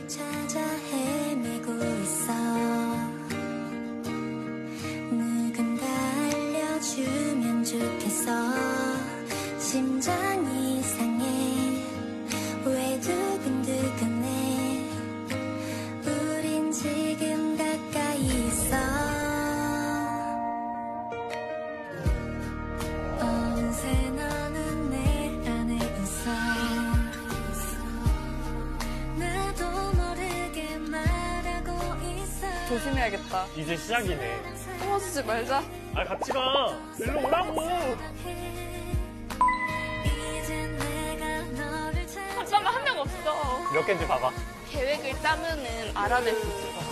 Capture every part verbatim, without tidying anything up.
찾아 헤매고 있어. 누군가 알려주면 좋겠어. 심장이 상해 왜 두근두근해. 우린 지금 가까이 있어. 어느새 너는 내 안에 있어. 나도 모르게 말하고 있어. 조심해야겠다. 이제 시작이네. 숨어주지 말자. 아, 같이 가. 일로 오라고. 오빠가 한 명 없어. 몇 개인지 봐봐. 계획을 짜면은 알아낼 수 있을 것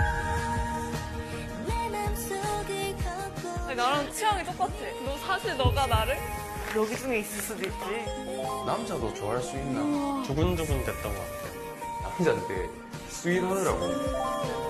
같아. 나랑 취향이 똑같아. 너 사실 너가 나를? 여기 중에 있을 수도 있지. 남자도 좋아할 수 있나? 두근두근 됐던 것 같아. 남자인데 스윗하느라고